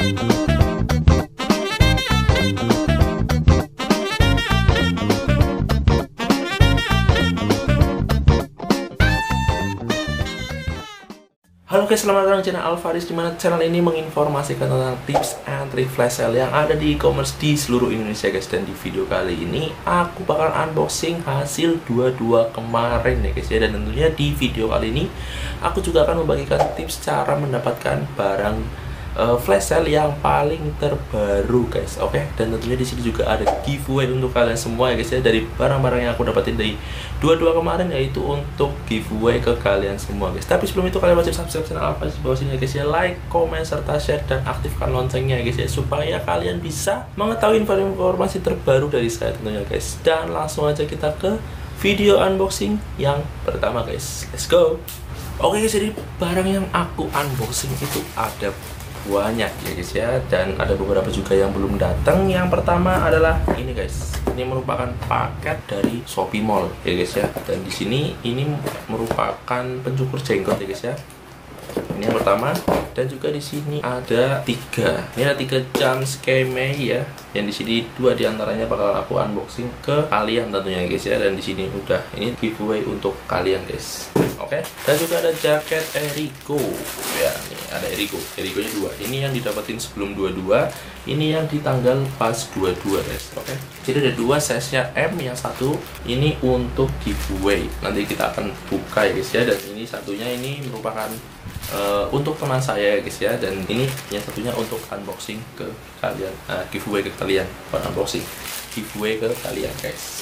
Halo guys, selamat datang di channel Alvaris, dimana channel ini menginformasikan tentang tips and trick flash sale yang ada di e-commerce di seluruh Indonesia guys. Dan di video kali ini aku bakal unboxing hasil 22 kemarin ya guys ya. Dan tentunya di video kali ini aku juga akan membagikan tips cara mendapatkan barang flash sale yang paling terbaru guys. Oke, dan tentunya di sini juga ada giveaway untuk kalian semua ya guys ya, dari barang-barang yang aku dapetin dari 22 kemarin, yaitu untuk giveaway ke kalian semua guys. Tapi sebelum itu kalian wajib subscribe channel Alvaris di bawah sini ya guys ya, like, comment, serta share dan aktifkan loncengnya ya guys ya, supaya kalian bisa mengetahui informasi terbaru dari saya tentunya guys. Dan langsung aja kita ke video unboxing yang pertama guys. Let's go. Oke guys, jadi barang yang aku unboxing itu ada banyak ya guys ya, dan ada beberapa juga yang belum datang. Yang pertama adalah ini guys. Ini merupakan paket dari Shopee Mall ya guys ya. Dan di sini ini merupakan pencukur jenggot ya guys ya. Ini yang pertama, dan juga di sini ada 3. Ini ada 3 jam skeme ya. Yang di sini 2 diantaranya bakal aku unboxing ke kalian tentunya guys ya. Dan di sini udah ini giveaway untuk kalian guys. Oke. Dan juga ada jaket Erigo ya. Nih ada Erigonya 2. Ini yang didapetin sebelum 22. Ini yang di tanggal pas 22 guys. Oke. Jadi ada 2 size-nya M, yang satu ini untuk giveaway. Nanti kita akan buka ya guys ya. Dan ini satunya ini merupakan untuk teman saya guys ya, dan ini yang satunya untuk unboxing ke kalian, giveaway ke kalian, unboxing giveaway ke kalian guys.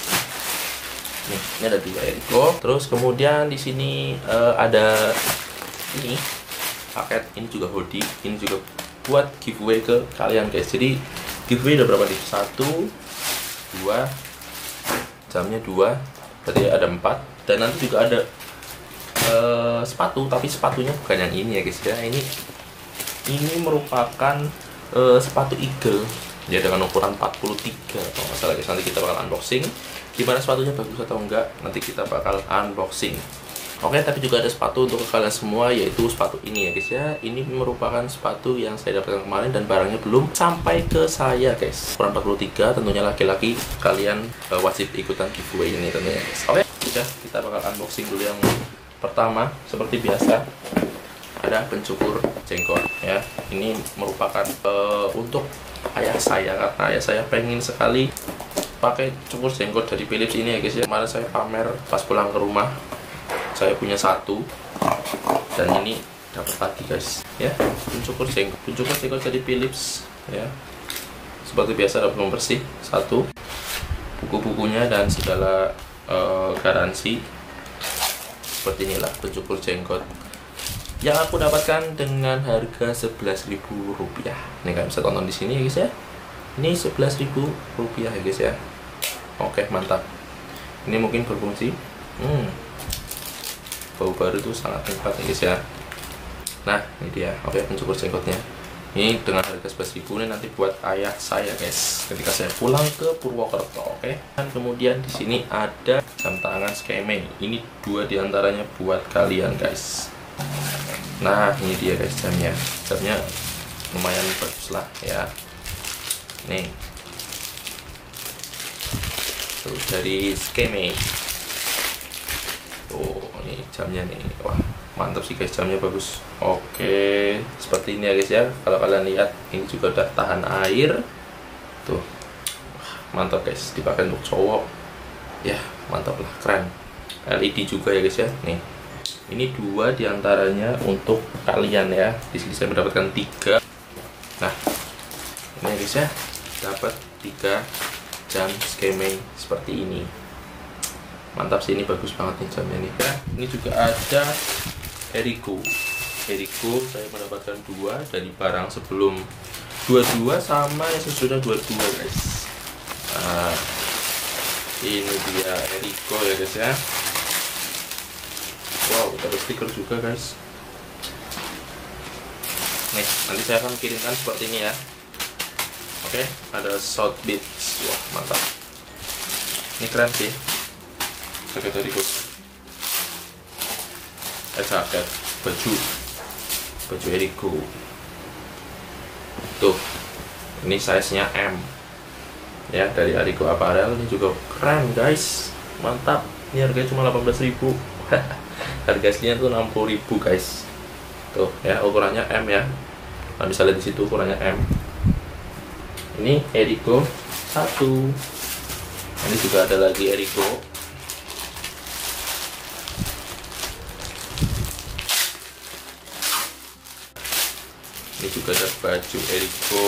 Nih, ini ada 2 Erigo. Terus kemudian di sini ada ini paket, ini juga hoodie, ini juga buat giveaway ke kalian guys. Jadi giveaway ada berapa nih? 1, 2, jamnya 2, berarti ada 4. Dan nanti juga ada sepatu, tapi sepatunya bukan yang ini ya guys ya. Ini merupakan sepatu Eagle ya, dengan ukuran 43 kalau nggak salah guys. Nanti kita bakal unboxing gimana sepatunya, bagus atau enggak, nanti kita bakal unboxing. Oke, tapi juga ada sepatu untuk kalian semua, yaitu sepatu ini ya guys ya. Ini merupakan sepatu yang saya dapatkan kemarin dan barangnya belum sampai ke saya guys. Ukuran 43, tentunya laki-laki, kalian wajib ikutan giveaway ini tentunya guys. Oke, udah, kita bakal unboxing dulu. Yang pertama, seperti biasa, ada pencukur jenggot ya. Ini merupakan untuk ayah saya, karena ayah saya pengen sekali pakai cukur jenggot dari Philips ini ya guys ya. Kemarin saya pamer pas pulang ke rumah, saya punya 1, dan ini dapat lagi guys ya, pencukur jenggot dari Philips ya. Seperti biasa ada belum bersih 1, buku-bukunya dan segala garansi. Seperti inilah pencukur jenggot yang aku dapatkan dengan harga Rp11.000. Nih kalian bisa tonton di sini ya guys ya. Ini Rp11.000 ya guys ya. Oke, mantap. Ini mungkin berfungsi. Bau baru tuh sangat nikmat ya guys ya. Nah, ini dia. Oke, pencukur jenggotnya. Ini dengan harga Rp11.000 ini nanti buat ayah saya guys, ketika saya pulang ke Purwokerto. Oke. Dan kemudian di sini ada jam tangan skeme. Ini 2 diantaranya buat kalian guys. Nah, ini dia guys jamnya. Jamnya lumayan bagus lah ya. Nih. Tuh dari skeme. Oh, ini jamnya nih. Wah, mantap sih guys, jamnya bagus. Oke, seperti ini ya guys ya. Kalau kalian lihat, ini juga udah tahan air. Tuh, mantap guys. Dipakai untuk cowok, ya mantap lah, keren. LED juga ya guys ya. Nih, ini 2 diantaranya untuk kalian ya. Di sini saya mendapatkan 3. Nah, ini ya guys ya, dapat 3 jam skeme seperti ini. Mantap sih, ini bagus banget nih jamnya nih ya. Ini juga ada Erigo saya mendapatkan 2 dari barang sebelum 22 sama yang sesudah 22 guys. Nah, ini dia Erigo ya guys ya. Wow, ada stiker juga guys. Nih, nanti saya akan kirimkan seperti ini ya. Oke, ada South Beach. Wah, mantap. Ini keren sih. Jaket Erigo. Jaket baju Erigo. Tuh, ini size nya M ya, dari Arigo Apparel. Ini juga keren guys, mantap. Ini harganya cuma 18.000. Harga aslinya tuh 60.000 guys. Tuh ya, ukurannya M ya. Nah, bisa lihat di situ ukurannya M. Ini Arigo 1. Ini juga ada lagi Arigo. Ini juga ada baju Arigo.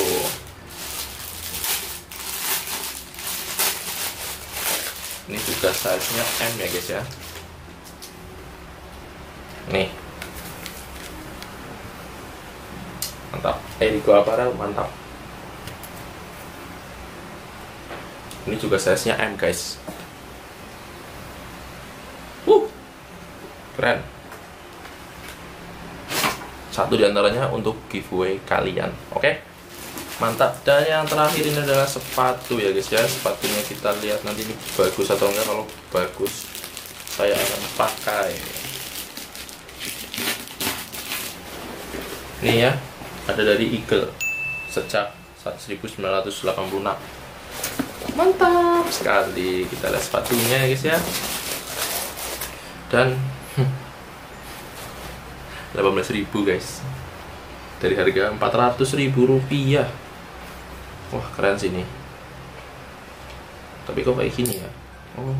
Ini juga size nya M ya guys ya. Nih, mantap. Arigo Apparel mantap. Ini juga size nya M guys. Keren. Satu diantaranya untuk giveaway kalian. Oke, mantap. Dan yang terakhir ini adalah sepatu ya guys ya. Sepatunya kita lihat nanti ini bagus atau enggak. Kalau bagus saya akan pakai. Ini ya, ada dari Eagle sejak 1986. Mantap sekali. Kita lihat sepatunya ya guys ya. Dan 18.000 guys, dari harga 400.000 rupiah. Wah, keren sih ini. Tapi kok kayak gini ya? Oh,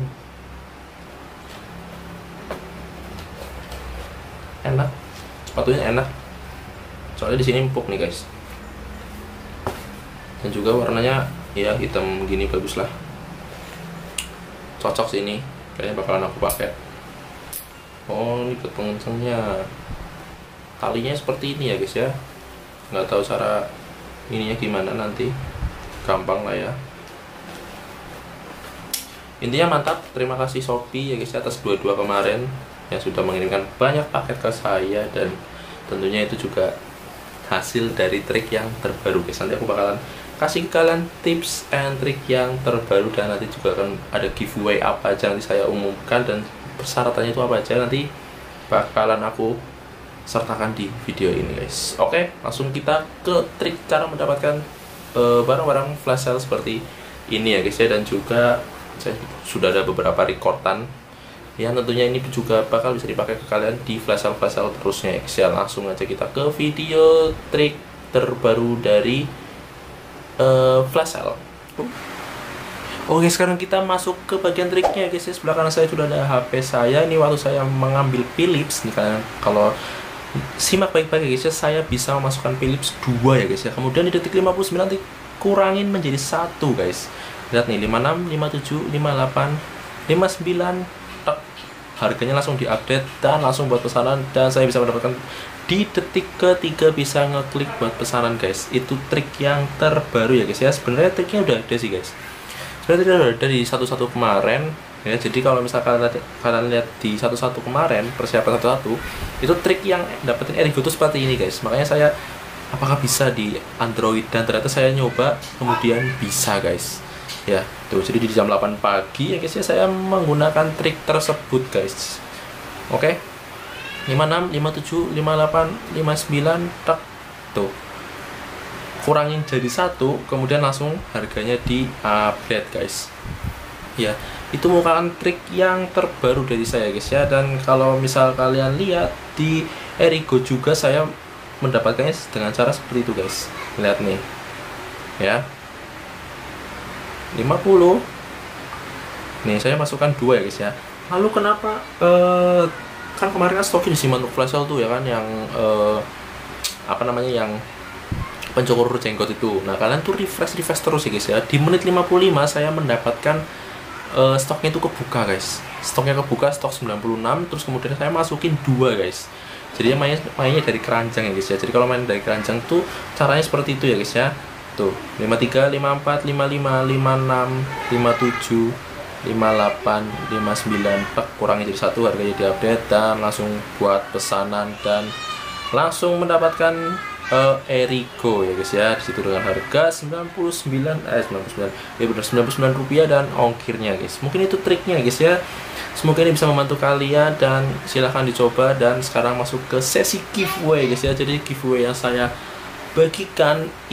enak. Sepatunya enak. Soalnya di sini empuk nih guys. Dan juga warnanya ya hitam gini, bagus lah. Cocok sih ini. Kayaknya bakalan aku pakai. Oh, ini buat pengencangnya. Talinya seperti ini ya guys ya. Nggak tahu cara ininya gimana nanti. Gampang lah ya. Intinya mantap. Terima kasih Shopee ya guys ya, atas dua kemarin yang sudah mengirimkan banyak paket ke saya. Dan tentunya itu juga hasil dari trik yang terbaru guys. Nanti aku bakalan kasih kalian tips and trik yang terbaru. Dan nanti juga akan ada giveaway apa aja nanti saya umumkan. Dan persyaratannya itu apa aja nanti bakalan aku sertakan di video ini guys. Oke, langsung kita ke trik cara mendapatkan barang-barang flash sale seperti ini ya guys ya. Dan juga saya sudah ada beberapa recordan yang tentunya ini juga bakal bisa dipakai ke kalian di flash sale terusnya ya guys ya. Langsung aja kita ke video trik terbaru dari flash sale. Oke, sekarang kita masuk ke bagian triknya guys ya. Sebelah kanan saya sudah ada HP saya. Ini waktu saya mengambil Philips nih, kalian kalau simak baik-baik guys ya, saya bisa memasukkan Philips 2 ya guys ya. Kemudian di detik 59 dikurangin menjadi 1 guys. Lihat nih, 56, 57, 58, 59. Tek. Harganya langsung diupdate dan langsung buat pesanan. Dan saya bisa mendapatkan di detik ketiga bisa ngeklik buat pesanan guys. Itu trik yang terbaru ya guys ya. Sebenarnya triknya udah ada sih guys. Sebenarnya udah ada di 11 kemarin ya. Jadi kalau misalkan kalian lihat di 11 kemarin, persiapan 11 itu trik yang dapetin Arigo itu seperti ini guys. Makanya saya apakah bisa di Android, dan ternyata saya nyoba kemudian bisa guys ya. Tuh, jadi di jam 8 pagi ya guys ya, saya menggunakan trik tersebut guys. Oke, 56, 57, 58, 59, tak tuh kurangin jadi 1, kemudian langsung harganya di update guys ya. Itu merupakan trik yang terbaru dari saya guys ya. Dan kalau misal kalian lihat di Arigo juga saya mendapatkannya dengan cara seperti itu guys. Lihat nih ya, 50. Nih saya masukkan 2 ya guys ya. Lalu kenapa kan kemarin kan stoknya disimpan untuk flash sale tuh ya kan, yang apa namanya, yang pencukur jenggot itu. Nah, kalian tuh refresh terus ya guys ya. Di menit 55 saya mendapatkan stoknya itu kebuka guys. Stoknya kebuka, stok 96. Terus kemudian saya masukin 2 guys. Jadi mainnya dari keranjang ya guys ya. Jadi kalau main dari keranjang tuh caranya seperti itu ya guys ya. Tuh, 53, 54, 55, 56, 57, 58, 59. Pak, kurangnya jadi 1, harganya diupdate dan langsung buat pesanan dan langsung mendapatkan Arigo ya guys ya. Disitu dengan harga 99 ya benar, 99 rupiah dan ongkirnya guys. Mungkin itu triknya guys ya. Semoga ini bisa membantu kalian dan silahkan dicoba. Dan sekarang masuk ke sesi giveaway guys ya. Jadi giveaway yang saya bagikan itu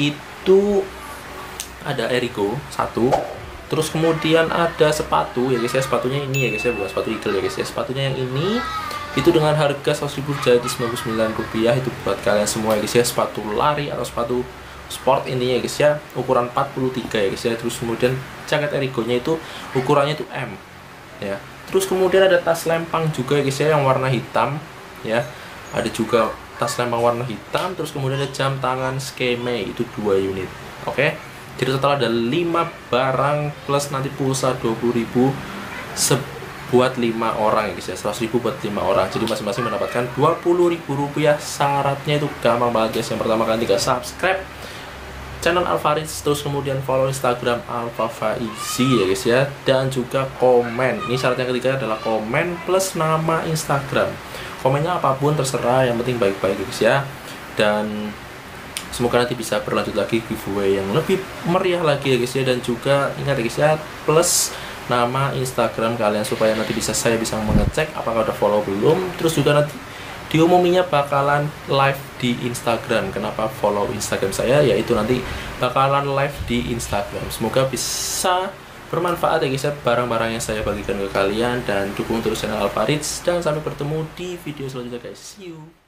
itu ada Erigo satu, terus kemudian ada sepatu ya guys ya, sepatunya ini ya guys ya, bukan sepatu eagle ya guys ya, sepatunya yang ini itu dengan harga 100.000 jadi Rp99 itu buat kalian semua ya guys ya, sepatu lari atau sepatu sport ini ya guys ya, ukuran 43 ya guys ya. Terus kemudian jaket Erigo-nya itu ukurannya itu M ya. Terus kemudian ada tas lempang juga ya guys ya, yang warna hitam ya, ada juga tas lempang warna hitam. Terus kemudian ada jam tangan Skeme itu 2 unit. Oke, jadi total ada 5 barang plus nanti pulsa 20.000 buat 5 orang ya guys ya, 100.000 buat 5 orang. Jadi masing-masing mendapatkan Rp20.000. Syaratnya itu gampang banget guys. Yang pertama kalian tinggal subscribe channel Alvaritz, terus kemudian follow Instagram Alfafaizi ya guys ya, dan juga komen. Ini syarat yang ketiga adalah komen plus nama Instagram. Komennya apapun terserah, yang penting baik-baik guys ya. Dan semoga nanti bisa berlanjut lagi giveaway yang lebih meriah lagi ya guys ya. Dan juga ingat ya guys ya, plus nama Instagram kalian supaya nanti saya bisa mengecek apakah udah follow belum. Terus juga nanti diumuminya bakalan live di Instagram. Kenapa follow Instagram saya? Yaitu nanti bakalan live di Instagram. Semoga bisa bermanfaat ya guys ya, barang-barang yang saya bagikan ke kalian. Dan dukung terus channel Alvaritz. Dan sampai bertemu di video selanjutnya guys. See you.